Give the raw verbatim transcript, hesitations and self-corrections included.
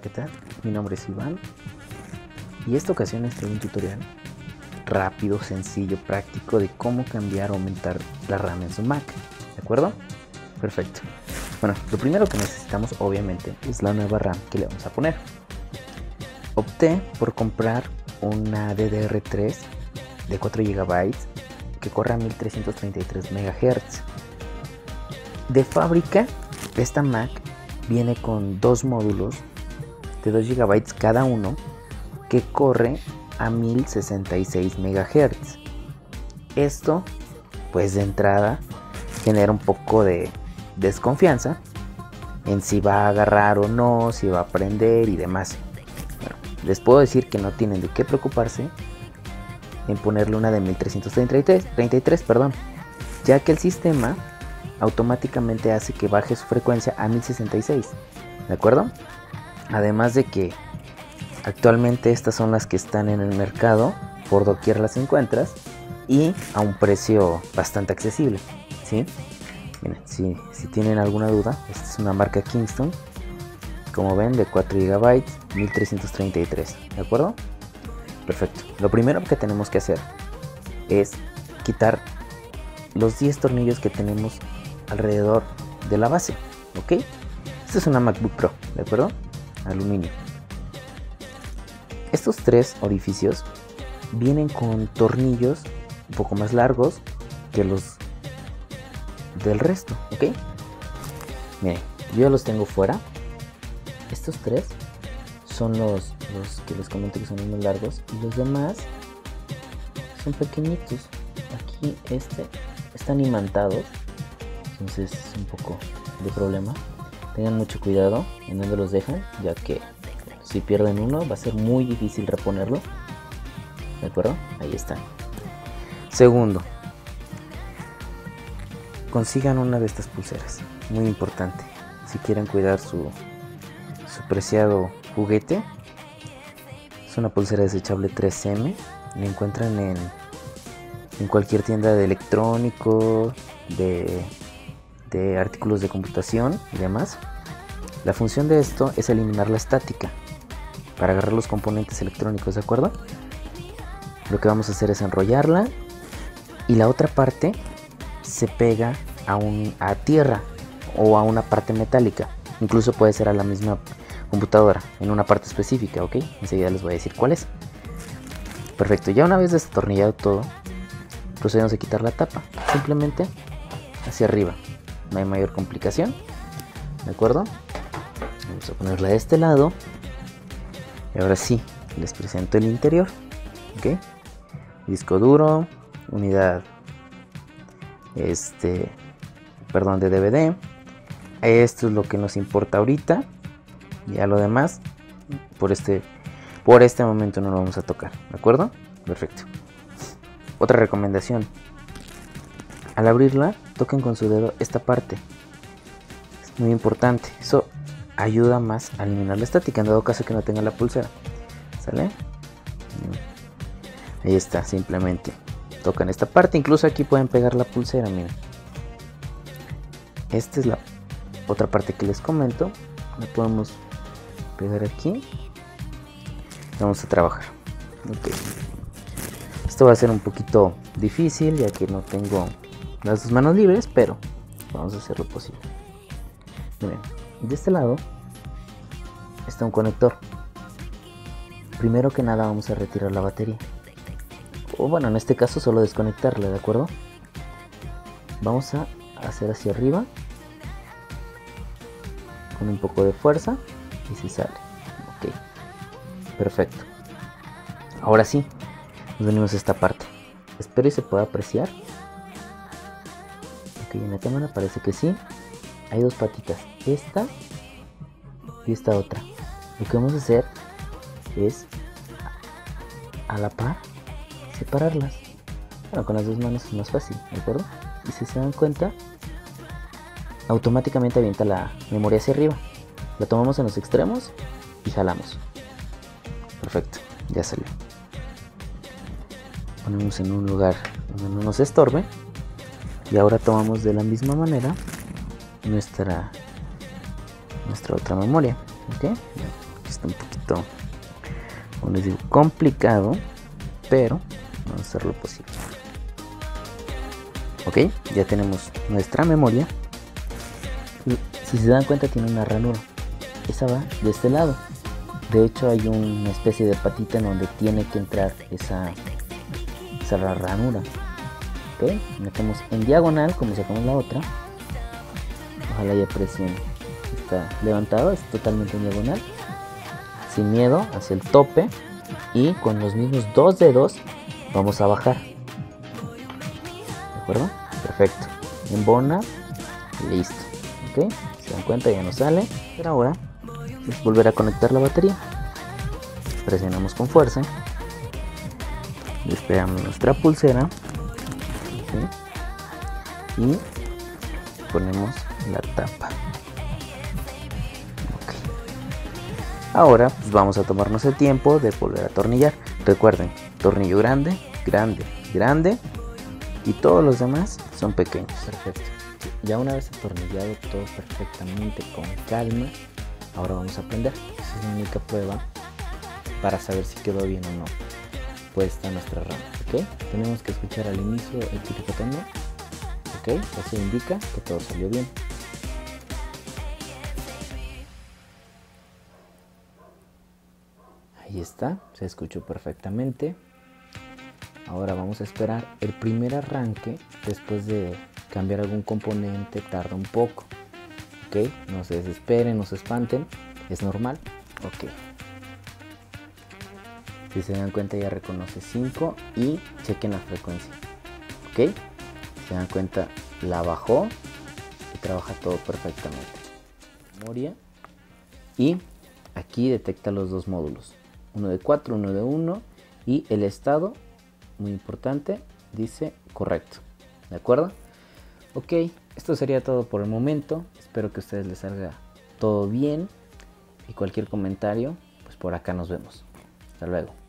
¿qué tal? Mi nombre es Iván y esta ocasión les traigo un tutorial rápido, sencillo, práctico de cómo cambiar o aumentar la RAM en su Mac, ¿de acuerdo? Perfecto. Bueno, lo primero que necesitamos obviamente es la nueva RAM que le vamos a poner. Opté por comprar una D D R tres de cuatro gigabytes que corre a mil trescientos treinta y tres megahertz. De fábrica, esta Mac viene con dos módulos de dos gigabytes cada uno que corre a mil sesenta y seis megahertz. Esto, pues de entrada, genera un poco de desconfianza en si va a agarrar o no, si va a prender y demás. Bueno, les puedo decir que no tienen de qué preocuparse en ponerle una de mil trescientos treinta y tres, perdón, ya que el sistema automáticamente hace que baje su frecuencia a mil sesenta y seis, ¿de acuerdo? Además de que actualmente estas son las que están en el mercado, por doquier las encuentras y a un precio bastante accesible, ¿sí? Miren, si, si tienen alguna duda, esta es una marca Kingston, como ven, de cuatro gigabytes, mil trescientos treinta y tres, ¿de acuerdo? Perfecto. Lo primero que tenemos que hacer es quitar los diez tornillos que tenemos alrededor de la base, ¿ok? Esta es una MacBook Pro, ¿de acuerdo? Aluminio. Estos tres orificios vienen con tornillos un poco más largos que los del resto, ¿ok? Miren, yo ya los tengo fuera. Estos tres son los, los que les comento que son los más largos y los demás son pequeñitos. Aquí este están imantados, entonces es un poco de problema. Tengan mucho cuidado en donde los dejan, ya que si pierden uno va a ser muy difícil reponerlo, ¿de acuerdo? Ahí están. Segundo, consigan una de estas pulseras, muy importante si quieren cuidar su, su preciado juguete. Es una pulsera desechable tres eme, la encuentran en, en cualquier tienda de electrónico, de, de artículos de computación y demás. La función de esto es eliminar la estática para agarrar los componentes electrónicos, ¿de acuerdo? Lo que vamos a hacer es enrollarla y la otra parte se pega a, un, a tierra o a una parte metálica, incluso puede ser a la misma computadora en una parte específica, ¿ok? Enseguida les voy a decir cuál es. Perfecto, ya una vez destornillado todo, procedemos a quitar la tapa, simplemente hacia arriba, no hay mayor complicación, ¿de acuerdo? Vamos a ponerla de este lado y ahora sí, les presento el interior, ¿ok? Disco duro, unidad, este, perdón, de D V D. Esto es lo que nos importa ahorita. Ya lo demás, por este, por este momento no lo vamos a tocar, ¿de acuerdo? Perfecto. Otra recomendación: al abrirla, toquen con su dedo esta parte. Es muy importante. Eso ayuda más a eliminar la estática, en dado caso que no tenga la pulsera. ¿Sale? Ahí está, simplemente tocan esta parte. Incluso aquí pueden pegar la pulsera, miren. Esta es la otra parte que les comento. La podemos pegar aquí y vamos a trabajar. Okay. Esto va a ser un poquito difícil ya que no tengo las dos manos libres, pero vamos a hacer lo posible. Miren, de este lado está un conector. Primero que nada vamos a retirar la batería, o bueno, en este caso solo desconectarla, ¿de acuerdo? Vamos a hacer hacia arriba con un poco de fuerza y se sale. Ok, perfecto. Ahora sí, nos venimos a esta parte. Espero y se pueda apreciar. Ok, en la cámara parece que sí. Hay dos patitas, esta y esta otra. Lo que vamos a hacer es a la par separarlas. Bueno, con las dos manos es más fácil, ¿de acuerdo? Y si se dan cuenta, automáticamente avienta la memoria hacia arriba. La tomamos en los extremos y jalamos. Perfecto, ya salió. Ponemos en un lugar donde no nos estorbe y ahora tomamos de la misma manera nuestra nuestra otra memoria, ¿ok? está un poquito, como les digo, complicado, pero vamos a hacer lo posible. Ok, ya tenemos nuestra memoria. Y si se dan cuenta, tiene una ranura. Esa va de este lado. De hecho, hay una especie de patita en donde tiene que entrar esa, esa ranura. Ok, metemos en diagonal como sacamos la otra. Ojalá ya aprecien. Está levantado, es totalmente en diagonal. Sin miedo, hacia el tope. Y con los mismos dos dedos vamos a bajar. ¿De acuerdo? Perfecto. Embona. Listo. Ok, se dan cuenta, ya no sale. Pero ahora es volver a conectar la batería. Presionamos con fuerza. Despegamos nuestra pulsera. ¿Sí? Y ponemos la tapa. Okay. Ahora pues vamos a tomarnos el tiempo de volver a atornillar. Recuerden, tornillo grande, grande, grande, y todos los demás son pequeños. Perfecto. Ya una vez atornillado todo perfectamente con calma, ahora vamos a prender. Esa es la única prueba para saber si quedó bien o no puesta nuestra rama. ¿Ok? Tenemos que escuchar al inicio el típico tono. ¿Ok? Eso indica que todo salió bien. Ahí está, se escuchó perfectamente. Ahora vamos a esperar el primer arranque. Después de cambiar algún componente tarda un poco. ¿Ok? No se desesperen, no se espanten, es normal. Ok. Si se dan cuenta, ya reconoce cinco y chequen la frecuencia. ¿Ok? Se dan cuenta, la bajó y trabaja todo perfectamente. Memoria. Y aquí detecta los dos módulos. Uno de cuatro, uno de uno. Y el estado, muy importante, dice correcto. ¿De acuerdo? Ok, esto sería todo por el momento. Espero que a ustedes les salga todo bien. Y cualquier comentario, pues por acá nos vemos. Hasta luego.